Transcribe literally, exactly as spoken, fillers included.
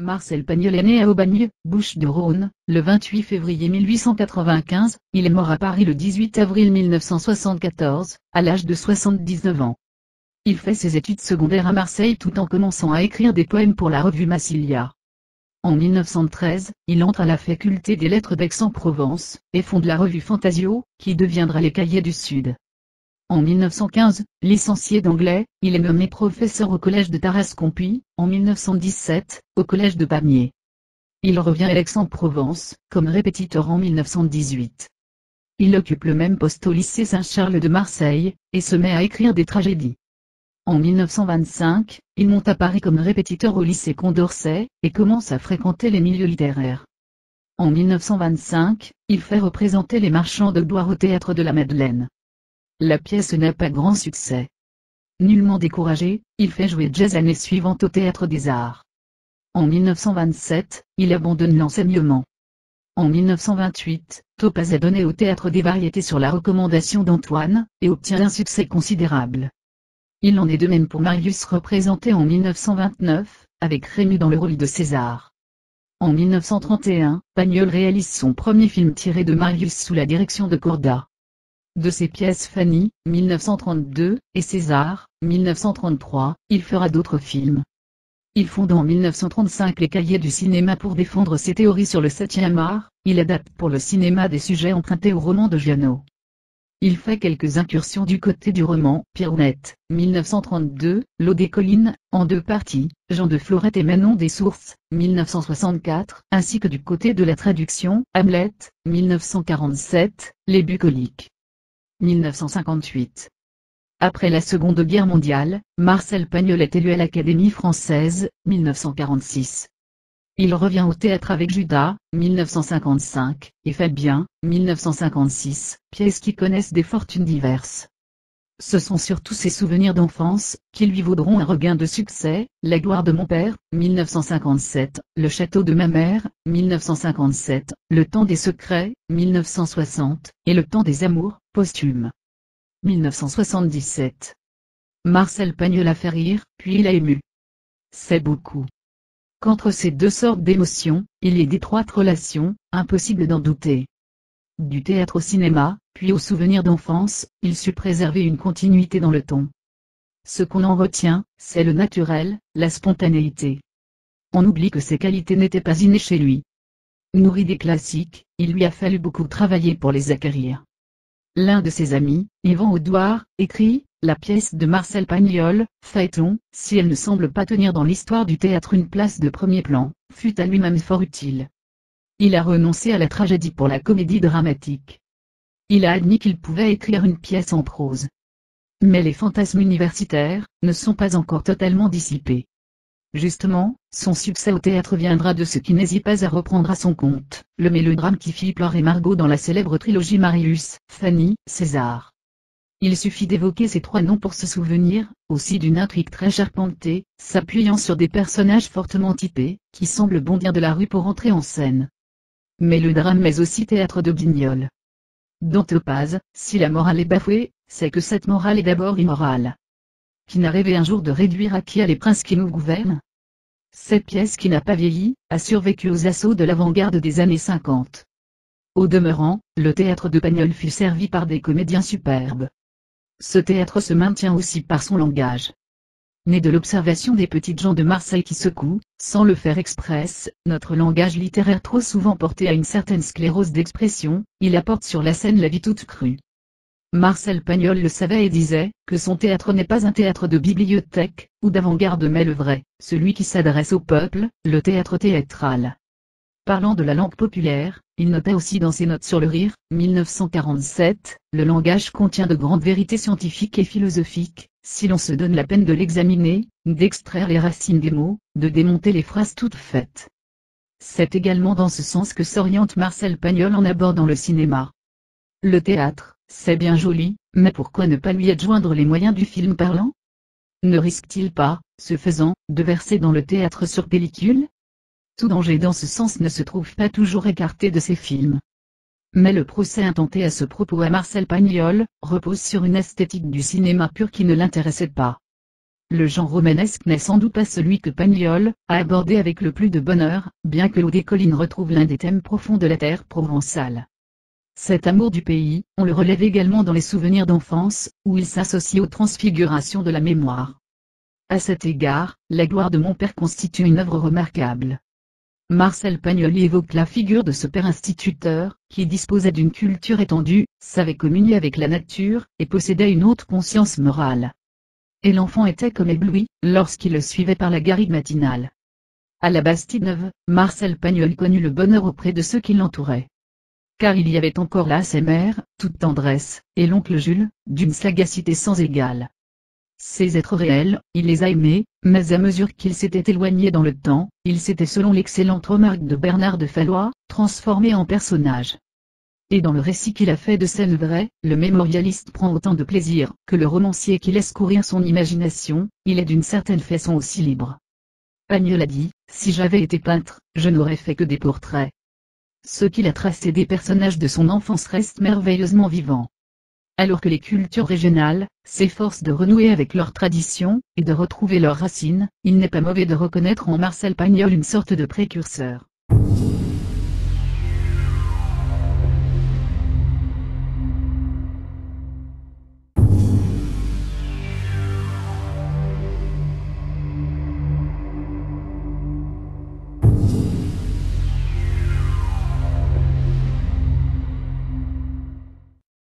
Marcel Pagnol est né à Aubagne, Bouches-du-Rhône, le vingt-huit février mille huit cent quatre-vingt-quinze, il est mort à Paris le dix-huit avril mille neuf cent soixante-quatorze, à l'âge de soixante-dix-neuf ans. Il fait ses études secondaires à Marseille tout en commençant à écrire des poèmes pour la revue Massilia. En mille neuf cent treize, il entre à la faculté des lettres d'Aix-en-Provence, et fonde la revue Fantasio, qui deviendra les Cahiers du Sud. En mille neuf cent quinze, licencié d'anglais, il est nommé professeur au collège de Tarascon puis, en mille neuf cent dix-sept, au collège de Pamiers. Il revient à Aix-en-Provence, comme répétiteur en mille neuf cent dix-huit. Il occupe le même poste au lycée Saint-Charles de Marseille, et se met à écrire des tragédies. En mille neuf cent vingt-cinq, il monte à Paris comme répétiteur au lycée Condorcet, et commence à fréquenter les milieux littéraires. En mille neuf cent vingt-cinq, il fait représenter Les Marchands de gloire au théâtre de la Madeleine. La pièce n'a pas grand succès. Nullement découragé, il fait jouer jazz l'année suivante au Théâtre des Arts. En mille neuf cent vingt-sept, il abandonne l'enseignement. En mille neuf cent vingt-huit, Topaz est donné au Théâtre des Variétés sur la recommandation d'Antoine, et obtient un succès considérable. Il en est de même pour Marius représenté en mille neuf cent vingt-neuf, avec Rému dans le rôle de César. En mille neuf cent trente et un, Pagnol réalise son premier film tiré de Marius sous la direction de Corda. De ses pièces Fanny, mille neuf cent trente-deux, et César, mille neuf cent trente-trois, il fera d'autres films. Il fonde en mille neuf cent trente-cinq les Cahiers du cinéma pour défendre ses théories sur le septième art, il adapte pour le cinéma des sujets empruntés au roman de Giono. Il fait quelques incursions du côté du roman Pierronnette, mille neuf cent trente-deux, L'eau des collines, en deux parties, Jean de Florette et Manon des Sources, mille neuf cent soixante-quatre, ainsi que du côté de la traduction Hamlet, mille neuf cent quarante-sept, Les Bucoliques. mille neuf cent cinquante-huit. Après la Seconde Guerre mondiale, Marcel Pagnol est élu à l'Académie française, mille neuf cent quarante-six. Il revient au théâtre avec Judas, mille neuf cent cinquante-cinq, et Fabien, mille neuf cent cinquante-six, pièces qui connaissent des fortunes diverses. Ce sont surtout ses souvenirs d'enfance, qui lui vaudront un regain de succès, La gloire de mon père, mille neuf cent cinquante-sept, Le château de ma mère, mille neuf cent cinquante-sept, Le temps des secrets, mille neuf cent soixante, et Le temps des amours, posthume. mille neuf cent soixante-dix-sept. Marcel Pagnol a fait rire, puis il a ému. C'est beaucoup. Qu'entre ces deux sortes d'émotions, il y ait d'étroites relations, impossible d'en douter. Du théâtre au cinéma, puis aux souvenirs d'enfance, il sut préserver une continuité dans le ton. Ce qu'on en retient, c'est le naturel, la spontanéité. On oublie que ces qualités n'étaient pas innées chez lui. Nourri des classiques, il lui a fallu beaucoup travailler pour les acquérir. L'un de ses amis, Yvan Audouard, écrit « La pièce de Marcel Pagnol, Phaéton, si elle ne semble pas tenir dans l'histoire du théâtre une place de premier plan, fut à lui-même fort utile. Il a renoncé à la tragédie pour la comédie dramatique. Il a admis qu'il pouvait écrire une pièce en prose. Mais les fantasmes universitaires ne sont pas encore totalement dissipés. Justement, son succès au théâtre viendra de ce qui n'hésite pas à reprendre à son compte, le mélodrame qui fit pleurer Margot dans la célèbre trilogie Marius, Fanny, César. Il suffit d'évoquer ces trois noms pour se souvenir, aussi d'une intrigue très charpentée, s'appuyant sur des personnages fortement typés, qui semblent bondir de la rue pour entrer en scène. Mais le drame mais aussi théâtre de Guignol. Dans Topaz, si la morale est bafouée, c'est que cette morale est d'abord immorale. Qui n'a rêvé un jour de réduire à qui a les princes qui nous gouvernent? Cette pièce qui n'a pas vieilli, a survécu aux assauts de l'avant-garde des années cinquante. Au demeurant, le théâtre de Pagnol fut servi par des comédiens superbes. Ce théâtre se maintient aussi par son langage. Né de l'observation des petites gens de Marseille qui secouent, sans le faire express, notre langage littéraire trop souvent porté à une certaine sclérose d'expression, il apporte sur la scène la vie toute crue. Marcel Pagnol le savait et disait, que son théâtre n'est pas un théâtre de bibliothèque, ou d'avant-garde mais le vrai, celui qui s'adresse au peuple, le théâtre théâtral. Parlant de la langue populaire, il notait aussi dans ses notes sur le rire, mille neuf cent quarante-sept, le langage contient de grandes vérités scientifiques et philosophiques, si l'on se donne la peine de l'examiner, d'extraire les racines des mots, de démonter les phrases toutes faites. C'est également dans ce sens que s'oriente Marcel Pagnol en abordant le cinéma. Le théâtre, c'est bien joli, mais pourquoi ne pas lui adjoindre les moyens du film parlant? Ne risque-t-il pas, ce faisant, de verser dans le théâtre sur pellicule? Tout danger dans ce sens ne se trouve pas toujours écarté de ces films. Mais le procès intenté à ce propos à Marcel Pagnol, repose sur une esthétique du cinéma pur qui ne l'intéressait pas. le genre romanesque n'est sans doute pas celui que Pagnol a abordé avec le plus de bonheur, bien que L'eau des collines retrouve l'un des thèmes profonds de la terre provençale. Cet amour du pays, on le relève également dans les souvenirs d'enfance, où il s'associe aux transfigurations de la mémoire. À cet égard, La gloire de mon père constitue une œuvre remarquable. Marcel Pagnol y évoque la figure de ce père instituteur, qui disposait d'une culture étendue, savait communier avec la nature, et possédait une haute conscience morale. Et l'enfant était comme ébloui, lorsqu'il le suivait par la garrigue matinale. À la Bastide-Neuve, Marcel Pagnol connut le bonheur auprès de ceux qui l'entouraient. Car il y avait encore là ses mères, toute tendresse, et l'oncle Jules, d'une sagacité sans égale. Ces êtres réels, il les a aimés, mais à mesure qu'ils s'étaient éloignés dans le temps, ils s'étaient, selon l'excellente remarque de Bernard de Fallois, transformés en personnages. Et dans le récit qu'il a fait de scènes vraies, le mémorialiste prend autant de plaisir que le romancier qui laisse courir son imagination, il est d'une certaine façon aussi libre. Pagnol a dit, « Si j'avais été peintre, je n'aurais fait que des portraits. » Ce qu'il a tracé des personnages de son enfance reste merveilleusement vivant. Alors que les cultures régionales s'efforcent de renouer avec leurs traditions et de retrouver leurs racines, il n'est pas mauvais de reconnaître en Marcel Pagnol une sorte de précurseur.